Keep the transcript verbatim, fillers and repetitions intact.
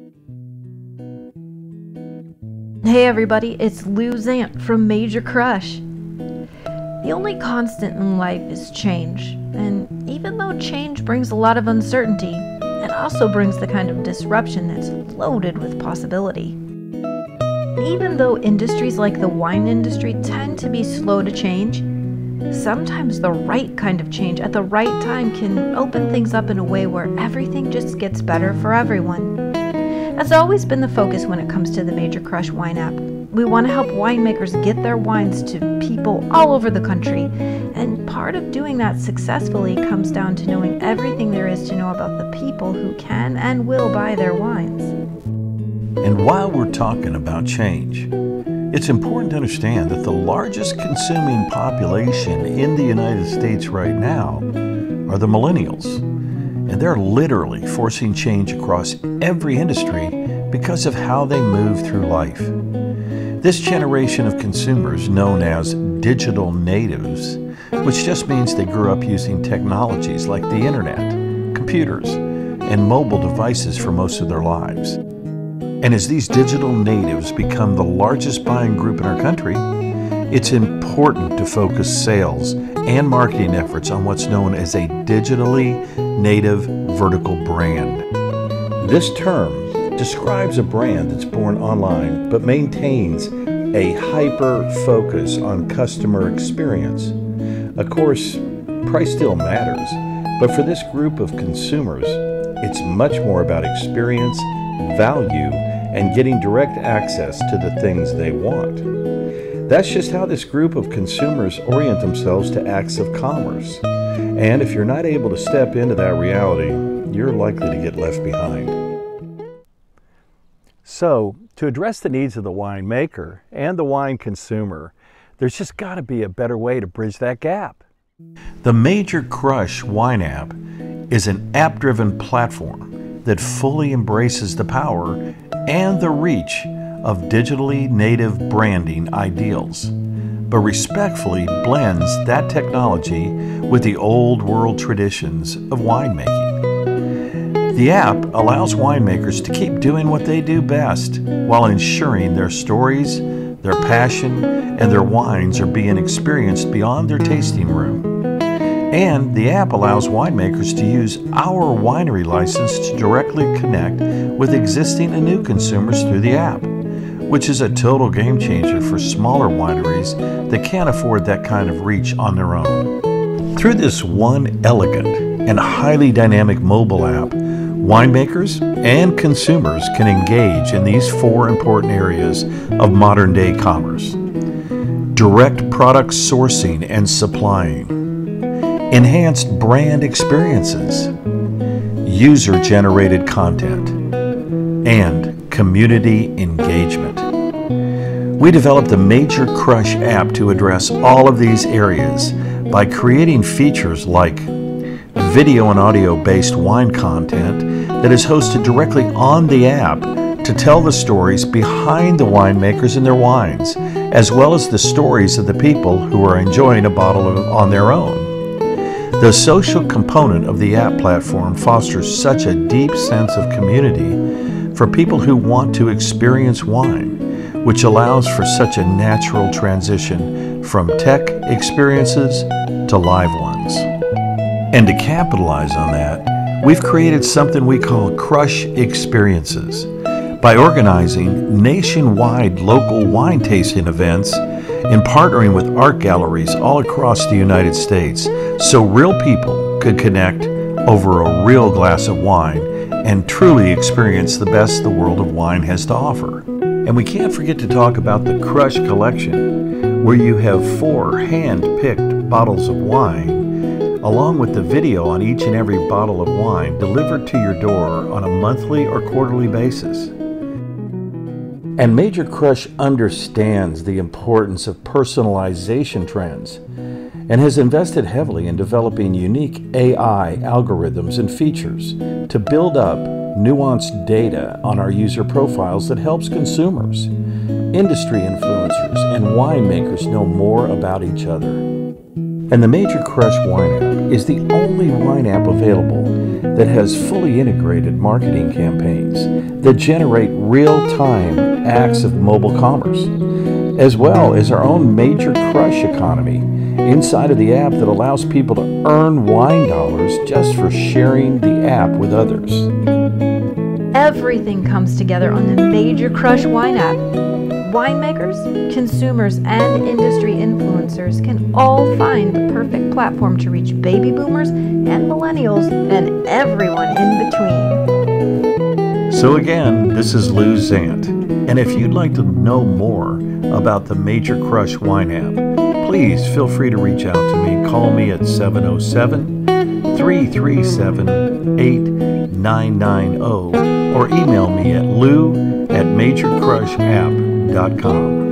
Hey everybody, it's Lou Zant from Major Crush. The only constant in life is change, and even though change brings a lot of uncertainty, it also brings the kind of disruption that's loaded with possibility. Even though industries like the wine industry tend to be slow to change, sometimes the right kind of change at the right time can open things up in a way where everything just gets better for everyone. That's always been the focus when it comes to the Major Crush wine app. We want to help winemakers get their wines to people all over the country, and part of doing that successfully comes down to knowing everything there is to know about the people who can and will buy their wines. And while we're talking about change, it's important to understand that the largest consuming population in the United States right now are the millennials. And they're literally forcing change across every industry because of how they move through life. This generation of consumers, known as digital natives, which just means they grew up using technologies like the internet, computers, and mobile devices for most of their lives. And as these digital natives become the largest buying group in our country, it's important to focus sales and marketing efforts on what's known as a digitally native vertical brand. This term describes a brand that's born online but maintains a hyper focus on customer experience. Of course, price still matters, but for this group of consumers, it's much more about experience, value, and getting direct access to the things they want. That's just how this group of consumers orient themselves to acts of commerce. And if you're not able to step into that reality, you're likely to get left behind. So, to address the needs of the winemaker and the wine consumer, there's just got to be a better way to bridge that gap. The Major Crush wine app is an app-driven platform that fully embraces the power and the reach of digitally native branding ideals, but respectfully blends that technology with the old world traditions of winemaking. The app allows winemakers to keep doing what they do best while ensuring their stories, their passion, and their wines are being experienced beyond their tasting room. And the app allows winemakers to use our winery license to directly connect with existing and new consumers through the app, which is a total game changer for smaller wineries that can't afford that kind of reach on their own. Through this one elegant and highly dynamic mobile app, winemakers and consumers can engage in these four important areas of modern day commerce: direct product sourcing and supplying, enhanced brand experiences, user-generated content, and community engagement. We developed the Major Crush app to address all of these areas by creating features like video and audio-based wine content that is hosted directly on the app to tell the stories behind the winemakers and their wines, as well as the stories of the people who are enjoying a bottle of, on their own. The social component of the app platform fosters such a deep sense of community for people who want to experience wine, which allows for such a natural transition from tech experiences to live ones. And to capitalize on that, we've created something we call Crush Experiences by organizing nationwide local wine tasting events and partnering with art galleries all across the United States so real people could connect over a real glass of wine and truly experience the best the world of wine has to offer. And we can't forget to talk about the Crush Collection, where you have four hand-picked bottles of wine along with the video on each and every bottle of wine delivered to your door on a monthly or quarterly basis. And Major Crush understands the importance of personalization trends and has invested heavily in developing unique A I algorithms and features to build up nuanced data on our user profiles that helps consumers, industry influencers, and winemakers know more about each other. And the Major Crush wine app is the only wine app available that has fully integrated marketing campaigns that generate real-time acts of mobile commerce, as well as our own Major Crush economy inside of the app that allows people to earn wine dollars just for sharing the app with others. Everything comes together on the Major Crush wine app. Winemakers, consumers, and industry influencers can all find the perfect platform to reach baby boomers and millennials and everyone in between. So again, this is Lou Zant, and if you'd like to know more about the Major Crush wine app, please feel free to reach out to me. Call me at seven oh seven, three three seven, eight nine nine zero or email me at lou at major crush app dot com.